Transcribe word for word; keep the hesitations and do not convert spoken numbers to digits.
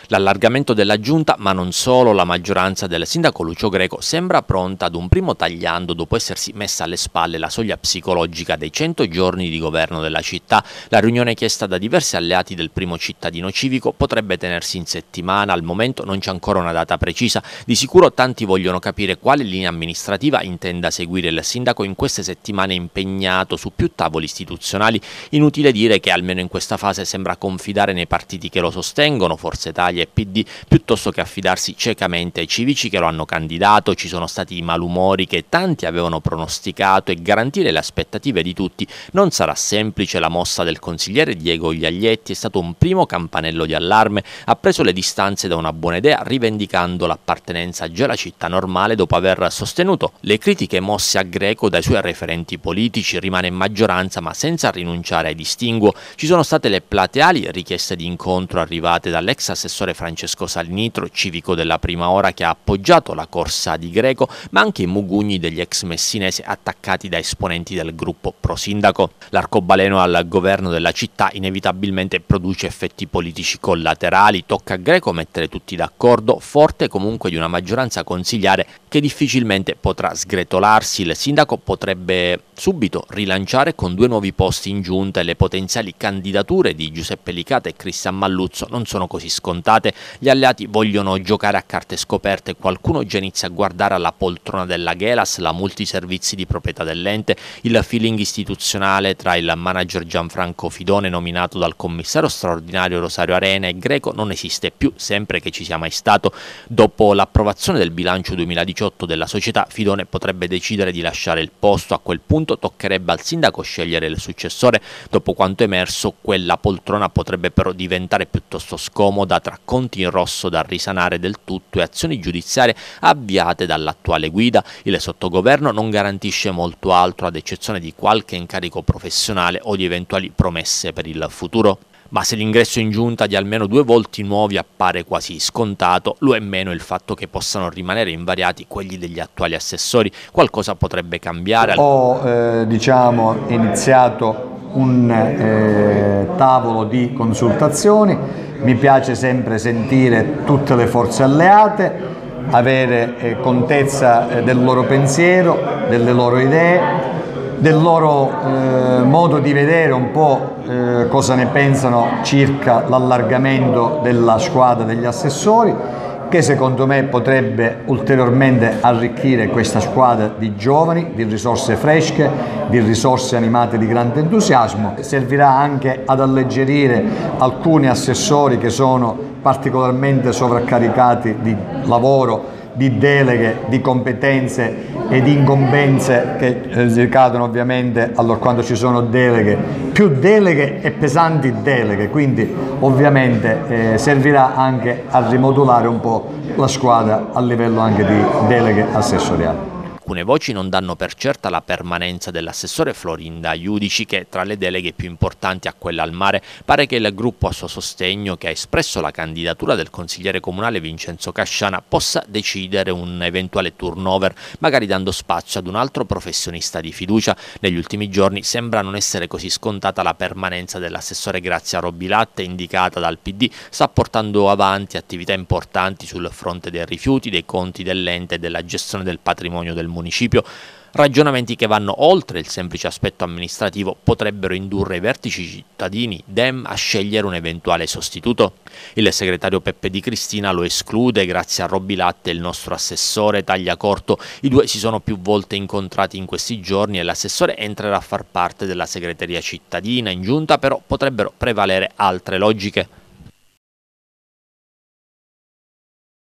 L'allargamento della giunta, ma non solo, la maggioranza del sindaco Lucio Greco sembra pronta ad un primo tagliando dopo essersi messa alle spalle la soglia psicologica dei cento giorni di governo della città. La riunione chiesta da diversi alleati del primo cittadino civico potrebbe tenersi in settimana, al momento non c'è ancora una data precisa. Di sicuro tanti vogliono capire quale linea amministrativa intenda seguire il sindaco in queste settimane impegnato su più tavoli istituzionali. Inutile dire che almeno in questa fase sembra confidare nei partiti che lo sostengono, Forza Italia e P D, piuttosto che affidarsi ciecamente ai civici che lo hanno candidato. Ci sono stati i malumori che tanti avevano pronosticato e garantire le aspettative di tutti non sarà semplice. La mossa del consigliere Diego Iaglietti è stato un primo campanello di allarme, ha preso le distanze da una buona idea rivendicando l'appartenenza già alla città normale dopo aver sostenuto le critiche mosse a Greco dai suoi referenti politici. Rimane in maggioranza ma senza rinunciare ai distinguo. Ci sono state le plateali richieste di incontro arrivate dall'ex assessore Francesco Salinitro, civico della prima ora, che ha appoggiato la corsa di Greco, ma anche i mugugni degli ex messinesi attaccati da esponenti del gruppo pro-sindaco. L'arcobaleno al governo della città inevitabilmente produce effetti politici collaterali. Tocca a Greco mettere tutti d'accordo, forte comunque di una maggioranza consigliare che difficilmente potrà sgretolarsi. Il sindaco potrebbe subito rilanciare con due nuovi posti in giunta e le potenziali candidature di Giuseppe Licata e Cristian Malluzzo non sono così scontate. Gli alleati vogliono giocare a carte scoperte, qualcuno già inizia a guardare alla poltrona della Gelas, la multiservizi di proprietà dell'ente. Il feeling istituzionale tra il manager Gianfranco Fidone, nominato dal commissario straordinario Rosario Arena, e Greco non esiste più, sempre che ci sia mai stato. Dopo l'approvazione del bilancio duemiladiciotto della società, Fidone potrebbe decidere di lasciare il posto. A quel punto toccherebbe al sindaco scegliere il successore. Dopo quanto emerso, quella poltrona potrebbe però diventare piuttosto scomoda tra conti in rosso da risanare del tutto e azioni giudiziarie avviate dall'attuale guida. Il sottogoverno non garantisce molto altro, ad eccezione di qualche incarico professionale o di eventuali promesse per il futuro. Ma se l'ingresso in giunta di almeno due volti nuovi appare quasi scontato, lo è meno il fatto che possano rimanere invariati quelli degli attuali assessori. Qualcosa potrebbe cambiare. Ho eh, diciamo, iniziato un eh, tavolo di consultazioni. Mi piace sempre sentire tutte le forze alleate, avere eh, contezza eh, del loro pensiero, delle loro idee, del loro eh, modo di vedere un po' eh, cosa ne pensano circa l'allargamento della squadra degli assessori, che secondo me potrebbe ulteriormente arricchire questa squadra di giovani, di risorse fresche, di risorse animate di grande entusiasmo. Servirà anche ad alleggerire alcuni assessori che sono particolarmente sovraccaricati di lavoro, di deleghe, di competenze e di incombenze che ricadono ovviamente allora quando ci sono deleghe, più deleghe e pesanti deleghe, quindi ovviamente eh, servirà anche a rimodulare un po' la squadra a livello anche di deleghe assessoriali. Alcune voci non danno per certa la permanenza dell'assessore Florinda Iudici, che tra le deleghe più importanti a quella al mare. Pare che il gruppo a suo sostegno, che ha espresso la candidatura del consigliere comunale Vincenzo Casciana, possa decidere un eventuale turnover, magari dando spazio ad un altro professionista di fiducia. Negli ultimi giorni sembra non essere così scontata la permanenza dell'assessore Grazia Robilatte, indicata dal P D. Sta portando avanti attività importanti sul fronte dei rifiuti, dei conti dell'ente e della gestione del patrimonio del municipio. Ragionamenti che vanno oltre il semplice aspetto amministrativo potrebbero indurre i vertici cittadini Dem a scegliere un eventuale sostituto. Il segretario Peppe Di Cristina lo esclude. Grazie a Robilatte il nostro assessore taglia corto. I due si sono più volte incontrati in questi giorni e l'assessore entrerà a far parte della segreteria cittadina. In giunta però potrebbero prevalere altre logiche.